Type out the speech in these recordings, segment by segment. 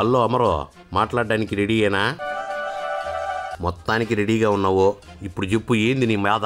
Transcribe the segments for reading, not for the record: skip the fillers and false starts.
Hello అమరో, మాట్లాడడానికి రెడీయేనా? మొత్తానికి రెడీగా ఉన్నావు. ఇప్పుడు చెప్పు, ఏంది నీ బాధ?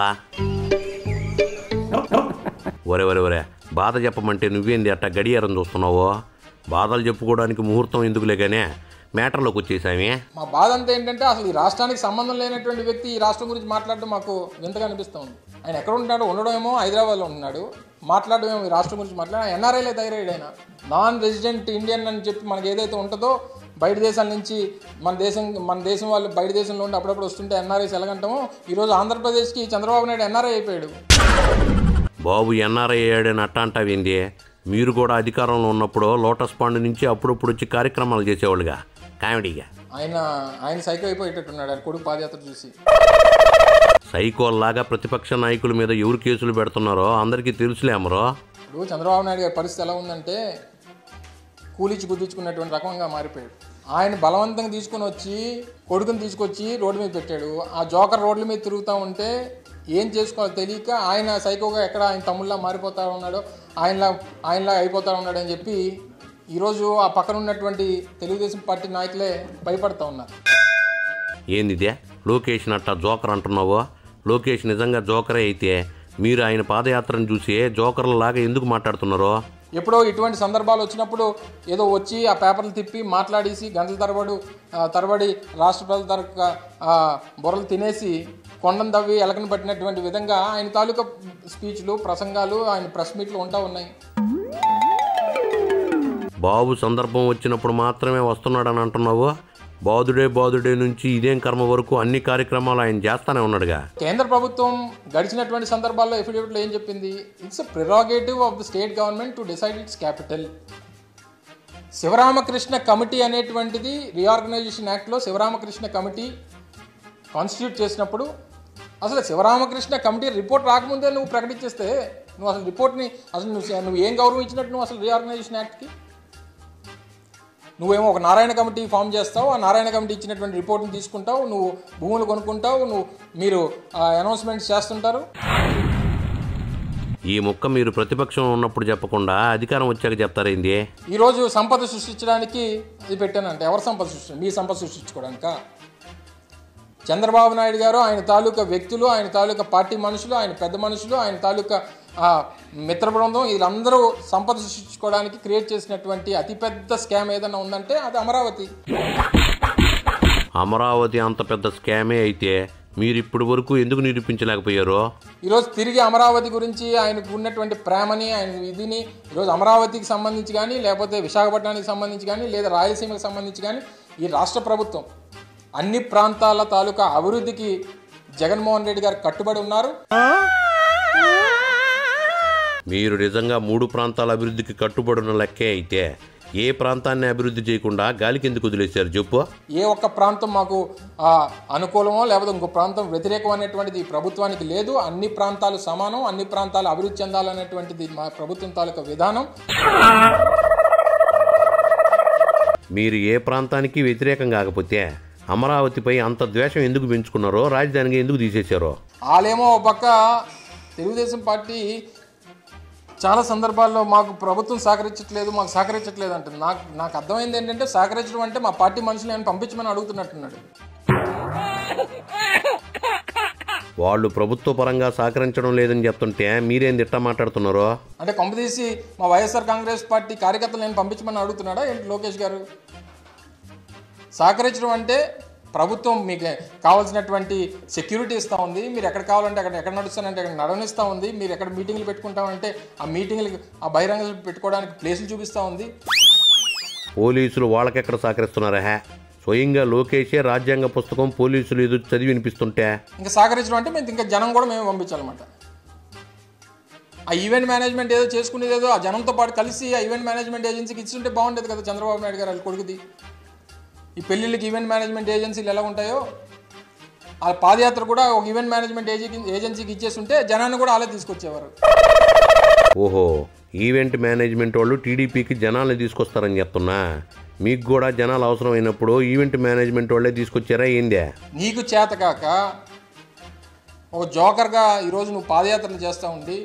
ఒరే బాధ చెప్పమంటే నువ్వేంది అట్టా గడియారం చూస్తున్నావు? బాధలు చెప్పుకోవడానికి ముహూర్తం ఎందుకులే కానీ మ్యాటర్లోకి వచ్చేసామే. మా బాధ అంతా ఏంటంటే అసలు ఈ రాష్ట్రానికి సంబంధం లేనటువంటి వ్యక్తి ఈ రాష్ట్రం గురించి మాట్లాడడం మాకు వింతగా అనిపిస్తూ ఉంది. ఆయన ఎక్కడ ఉంటాడు? ఉండడమేమో హైదరాబాద్లో ఉన్నాడు, మాట్లాడమేమో ఈ రాష్ట్రం గురించి మాట్లాడు. ఎన్ఆర్ఐలే ధైర్యుడు ఆయన. నాన్ రెసిడెంట్ ఇండియన్ అని చెప్పి మనకి ఏదైతే ఉంటుందో, బయట దేశాల నుంచి మన దేశం వాళ్ళు బయట దేశంలో ఉండి అప్పుడప్పుడు వస్తుంటే ఎన్ఆర్ఐస్ ఎలాగంటామో, ఈరోజు ఆంధ్రప్రదేశ్కి చంద్రబాబు నాయుడు ఎన్ఆర్ఐ అయిపోయాడు. బాబు ఎన్ఆర్ఐ అయ్యాడని అట్ట అంటావేంది? మీరు కూడా అధికారంలో ఉన్నప్పుడు లోటస్ పాండ్ నుంచి అప్పుడప్పుడు వచ్చి కార్యక్రమాలు చేసేవాళ్ళుగా, కామెడీగా. ఆయన సైకో అయిపోయేటట్టున్నాడు ఆయన కొడుకు పాదయాత్ర చూసి. సైకోల్లాగా ప్రతిపక్ష నాయకుల మీద ఎవరు కేసులు పెడుతున్నారో అందరికీ తెలుసులే అమరో. ఇప్పుడు చంద్రబాబు నాయుడు గారి పరిస్థితి ఎలా ఉందంటే కూలిచ్చి గుద్దించుకున్నటువంటి రకంగా మారిపోయాడు. ఆయన బలవంతంగా తీసుకుని వచ్చి కొడుకుని తీసుకొచ్చి రోడ్డు మీద పెట్టాడు. ఆ జోకర్ రోడ్ల మీద తిరుగుతూ ఉంటే ఏం చేసుకోవాలో తెలియక ఆయన సైకోగా ఎక్కడ ఆయన తమ్ముళ్ళ మారిపోతా ఉన్నాడో, ఆయనలా అయిపోతా ఉన్నాడు అని చెప్పి ఈరోజు ఆ పక్కన ఉన్నటువంటి తెలుగుదేశం పార్టీ నాయకులే భయపడతా ఉన్నారు. ఏందిదే లోకేష్ అట్టా జోకర్ అంటున్నావో? లోకేష్ నిజంగా జోకరే అయితే మీరు ఆయన పాదయాత్రను చూసి జోకర్లలాగా ఎందుకు మాట్లాడుతున్నారో? ఎప్పుడో ఇటువంటి సందర్భాలు వచ్చినప్పుడు ఏదో వచ్చి ఆ పేపర్లు తిప్పి మాట్లాడేసి గంటల తరబడి రాష్ట్ర ప్రజల తరఫున బుర్రలు తినేసి కొండను తవ్వి ఎలకను పట్టినటువంటి విధంగా ఆయన తాలూకా స్పీచ్లు, ప్రసంగాలు, ఆయన ప్రెస్ మీట్లు ఉంటా ఉన్నాయి. బాబు సందర్భం వచ్చినప్పుడు మాత్రమే వస్తున్నాడని అంటున్నావు. బాదుడే నుంచి ఇదేం కర్మ వరకు అన్ని కార్యక్రమాలు ఆయన చేస్తానే ఉన్నాడుగా. కేంద్ర ప్రభుత్వం గడిచినటువంటి సందర్భాల్లో ఎఫిడేవిట్లో ఏం చెప్పింది? It's a prerogative of the state government to decide its capital. Sivaramakrishna committee అనేటువంటిది రీఆర్గనైజేషన్ యాక్ట్లో శివరామకృష్ణ కమిటీ కాన్స్టిట్యూట్ చేసినప్పుడు అసలు శివరామకృష్ణ కమిటీ రిపోర్ట్ రాకముందే నువ్వు ప్రకటించేస్తే నువ్వు అసలు రిపోర్ట్ని అసలు నువ్వు ఏం గౌరవం ఇచ్చినట్టు నువ్వు అసలు రీఆర్గనైజేషన్ యాక్ట్కి? నువ్వేమో ఒక నారాయణ కమిటీ ఫామ్ చేస్తావు, ఆ నారాయణ కమిటీ ఇచ్చినటువంటి రిపోర్ట్ని తీసుకుంటావు, నువ్వు భూములు కొనుక్కుంటావు, మీరు అనౌన్స్మెంట్స్ చేస్తుంటారు. ఈ ముక్క మీరు ప్రతిపక్షం ఉన్నప్పుడు చెప్పకుండా అధికారం వచ్చాక చెప్తారేంది? ఈరోజు సంపద సృష్టించడానికి ఇది పెట్టానంటే ఎవరు సంపద మీ సంపద సృష్టించుకోవడానికా? చంద్రబాబు నాయుడు గారు, ఆయన తాలూకా వ్యక్తులు, ఆయన తాలూకా పార్టీ మనుషులు, ఆయన పెద్ద మనుషులు, ఆయన తాలూకా మిత్ర బృందం, వీళ్ళందరూ సంపద సృష్టించుకోవడానికి క్రియేట్ చేసినటువంటి అతిపెద్ద స్కామ్ ఏదైనా ఉందంటే అది అమరావతి. అమరావతి అంత పెద్ద స్కామే అయితే మీరు ఇప్పటి వరకు ఎందుకు నిరూపించలేకపోయారో? ఈరోజు తిరిగి అమరావతి గురించి ఆయనకు ఉన్నటువంటి ప్రేమని, ఆయన ఇదిని ఈరోజు అమరావతికి సంబంధించి కానీ, లేకపోతే విశాఖపట్నానికి సంబంధించి కానీ, లేదా రాయలసీమకు సంబంధించి కానీ ఈ రాష్ట్ర ప్రభుత్వం అన్ని ప్రాంతాల తాలూకా అభివృద్ధికి జగన్మోహన్ రెడ్డి గారు కట్టుబడి ఉన్నారు. మీరు నిజంగా 3 ప్రాంతాల అభివృద్ధికి కట్టుబడిన లెక్కే అయితే ఏ ప్రాంతాన్ని అభివృద్ధి చేయకుండా గాలికి ఎందుకు వదిలేశారు చెప్పు? ఏ ఒక్క ప్రాంతం మాకు అనుకూలమో లేకపోతే ఇంకో ప్రాంతం వ్యతిరేకం అనేటువంటిది ఈ ప్రభుత్వానికి లేదు. అన్ని ప్రాంతాలు సమానం, అన్ని ప్రాంతాలు అభివృద్ధి చెందాలనేటువంటిది మా ప్రభుత్వం తాలూకా విధానం. మీరు ఏ ప్రాంతానికి వ్యతిరేకం కాకపోతే అమరావతిపై అంత ద్వేషం ఎందుకు పెంచుకున్నారో, రాజధానిగా ఎందుకు తీసేశారో? వాళ్ళేమో ఒక పక్క తెలుగుదేశం పార్టీ చాలా సందర్భాల్లో మాకు ప్రభుత్వం మాకు సహకరించట్లేదు అంటుంది. నాకు అర్థమైంది ఏంటంటే సహకరించడం అంటే మా పార్టీ మనుషులు నేను పంపించమని అడుగుతున్నట్టున్నాడు. వాళ్ళు ప్రభుత్వ పరంగా సహకరించడం లేదని చెప్తుంటే మీరేం తిట్టా మాట్లాడుతున్నారో? అంటే కొంపదీసి మా వైఎస్ఆర్ కాంగ్రెస్ పార్టీ కార్యకర్తలు నేను పంపించమని అడుగుతున్నాడా ఏంటి లోకేష్ గారు? సహకరించడం అంటే ప్రభుత్వం మీకు కావాల్సినటువంటి సెక్యూరిటీ ఇస్తూ ఉంది, మీరు ఎక్కడ కావాలంటే ఎక్కడ నడుస్తానంటే అక్కడ నడవనిస్తూ ఉంది, మీరు ఎక్కడ మీటింగ్లు పెట్టుకుంటామంటే ఆ మీటింగ్లు ఆ బహిరంగ పెట్టుకోవడానికి ప్లేసులు చూపిస్తూ ఉంది. పోలీసులు వాళ్ళకెక్కడ సహకరిస్తున్నారా? స్వయంగా లోకేషే రాజ్యాంగ పుస్తకం పోలీసులు ఎదురు చదివి వినిపిస్తుంటే ఇంకా సహకరించడం అంటే మేము ఇంకా జనం కూడా మేము పంపించాలన్నమాట. ఆ ఈవెంట్ మేనేజ్మెంట్ ఏదో చేసుకునేది ఏదో ఆ జనంతో పాటు కలిసి ఆ ఈవెంట్ మేనేజ్మెంట్ ఏజెన్సీకి ఇచ్చుంటే బాగుండేది కదా చంద్రబాబు నాయుడు గారు వాళ్ళ కొడుకుది. ఈ పెళ్ళిళ్ళకి ఈవెంట్ మేనేజ్మెంట్ ఏజెన్సీలు ఎలా ఉంటాయో ఆ పాదయాత్ర కూడా ఒక ఈవెంట్ మేనేజ్మెంట్ ఏజెన్సీకి ఇచ్చేస్తుంటే జనాన్ని కూడా అలా తీసుకొచ్చేవారు. ఓహో, ఈవెంట్ మేనేజ్మెంట్ వాళ్ళు టీడీపీకి జనాల్ని తీసుకొస్తారని చెప్తున్నా. మీకు కూడా జనాలు అవసరమైనప్పుడు ఈవెంట్ మేనేజ్మెంట్ వాళ్ళే తీసుకొచ్చారా ఏందే? నీకు చేతకాక ఒక జోకర్గా ఈరోజు నువ్వు పాదయాత్రలు చేస్తూ ఉండి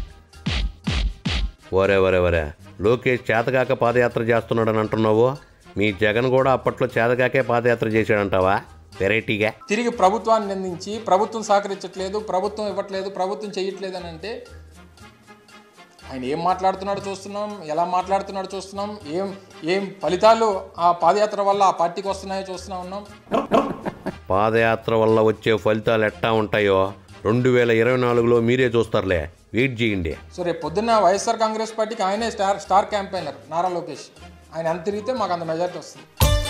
వరే లోకేష్ చేతగాక పాదయాత్ర చేస్తున్నాడని అంటున్నావు. మీ జగన్ కూడా అప్పట్లో చేదగాకే పాదయాత్ర చేశాడంటావా వెరైటీగా? తిరిగి ప్రభుత్వాన్ని నిందించి ప్రభుత్వం సహకరించట్లేదు, ప్రభుత్వం ఇవ్వట్లేదు, ప్రభుత్వం చేయట్లేదు అని అంటే ఆయన ఏం మాట్లాడుతున్నాడో చూస్తున్నాం, ఎలా మాట్లాడుతున్నాడో చూస్తున్నాం, ఏం ఫలితాలు ఆ పాదయాత్ర వల్ల ఆ పార్టీకి వస్తున్నాయో చూస్తూనే ఉన్నాం. పాదయాత్ర వల్ల వచ్చే ఫలితాలు ఎట్టా ఉంటాయో 2024లో మీరే చూస్తారులే, వెయిట్ చేయండి. సో రేపు పొద్దున్న వైఎస్ఆర్ కాంగ్రెస్ పార్టీకి ఆయనే స్టార్ క్యాంపెయినర్ నారా లోకేష్. ఆయన ఎంత తిరిగితే మాకు అంత మెజారిటీ వస్తుంది.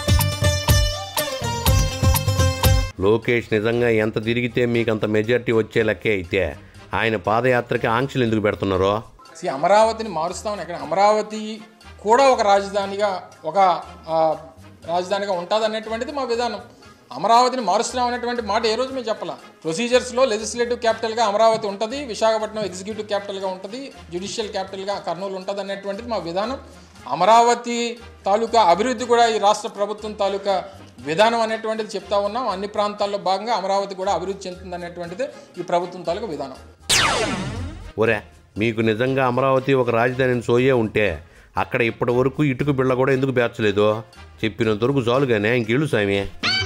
లోకేష్ నిజంగా ఎంత తిరిగితే మీకు అంత మెజారిటీ వచ్చే లెక్కే అయితే ఆయన పాదయాత్రకి ఆంక్షలు ఎందుకు పెడుతున్నారో? అమరావతిని మారుస్తామని ఎక్కడ, అమరావతి కూడా ఒక రాజధానిగా ఉంటుంది అనేటువంటిది మా విధానం. అమరావతిని మారుస్తున్నాం అనేటువంటి మాట ఏ రోజు మేము చెప్పాల. ప్రొసీజర్స్లో లెజిస్లేటివ్ క్యాపిటల్గా అమరావతి ఉంటుంది, విశాఖపట్నం ఎగ్జిక్యూటివ్ క్యాపిటల్గా ఉంటుంది, జ్యుడిషియల్ క్యాపిటల్గా కర్నూలు ఉంటుంది అనేటువంటిది మా విధానం. అమరావతి తాలూకా అభివృద్ధి కూడా ఈ రాష్ట్ర ప్రభుత్వం తాలూకా విధానం అనేటువంటిది చెప్తా ఉన్నాం. అన్ని ప్రాంతాల్లో భాగంగా అమరావతి కూడా అభివృద్ధి చెందుతుంది అనేటువంటిది ఈ ప్రభుత్వం తాలూకా విధానం. ఒరే, మీకు నిజంగా అమరావతి ఒక రాజధానిని సోయే ఉంటే అక్కడ ఇప్పటి వరకు ఇటుక బిళ్ళ కూడా ఎందుకు పేర్చలేదు? చెప్పినంత వరకు చాలుగానే ఇంకేళ్ళు సామి.